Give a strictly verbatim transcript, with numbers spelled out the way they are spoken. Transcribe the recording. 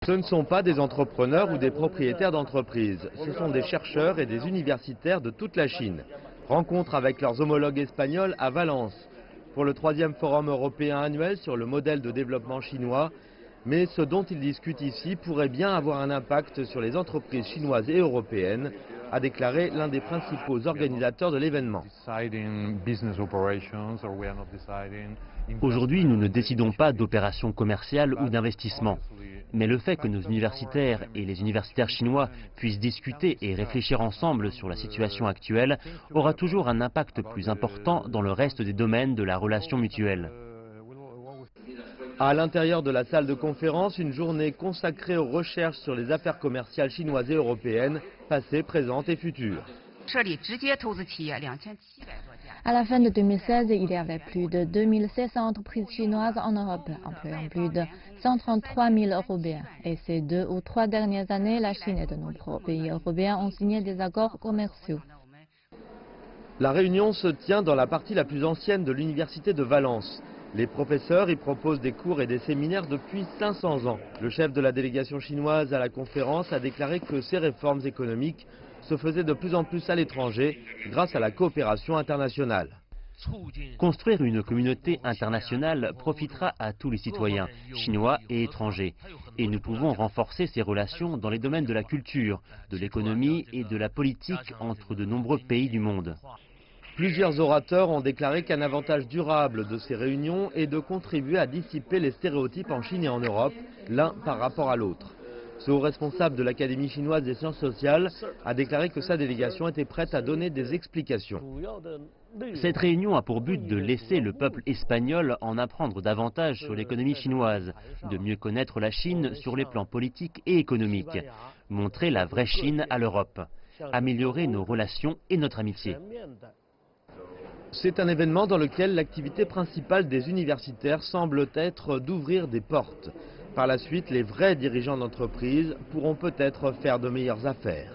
Ce ne sont pas des entrepreneurs ou des propriétaires d'entreprises, ce sont des chercheurs et des universitaires de toute la Chine. Rencontre avec leurs homologues espagnols à Valence, pour le troisième forum européen annuel sur le modèle de développement chinois. Mais ce dont ils discutent ici pourrait bien avoir un impact sur les entreprises chinoises et européennes, a déclaré l'un des principaux organisateurs de l'événement. Aujourd'hui, nous ne décidons pas d'opérations commerciales ou d'investissement. Mais le fait que nos universitaires et les universitaires chinois puissent discuter et réfléchir ensemble sur la situation actuelle aura toujours un impact plus important dans le reste des domaines de la relation mutuelle. À l'intérieur de la salle de conférence, une journée consacrée aux recherches sur les affaires commerciales chinoises et européennes, passées, présentes et futures. À la fin de deux mille seize, il y avait plus de deux mille six cents entreprises chinoises en Europe, employant plus de cent trente-trois mille Européens. Et ces deux ou trois dernières années, la Chine et de nombreux pays européens ont signé des accords commerciaux. La réunion se tient dans la partie la plus ancienne de l'université de Valence. Les professeurs y proposent des cours et des séminaires depuis cinq cents ans. Le chef de la délégation chinoise à la conférence a déclaré que ces réformes économiques se faisaient de plus en plus à l'étranger grâce à la coopération internationale. Construire une communauté internationale profitera à tous les citoyens, chinois et étrangers. Et nous pouvons renforcer ces relations dans les domaines de la culture, de l'économie et de la politique entre de nombreux pays du monde. Plusieurs orateurs ont déclaré qu'un avantage durable de ces réunions est de contribuer à dissiper les stéréotypes en Chine et en Europe, l'un par rapport à l'autre. Ce haut responsable de l'Académie chinoise des sciences sociales a déclaré que sa délégation était prête à donner des explications. Cette réunion a pour but de laisser le peuple espagnol en apprendre davantage sur l'économie chinoise, de mieux connaître la Chine sur les plans politiques et économiques, montrer la vraie Chine à l'Europe, améliorer nos relations et notre amitié. C'est un événement dans lequel l'activité principale des universitaires semble être d'ouvrir des portes. Par la suite, les vrais dirigeants d'entreprise pourront peut-être faire de meilleures affaires.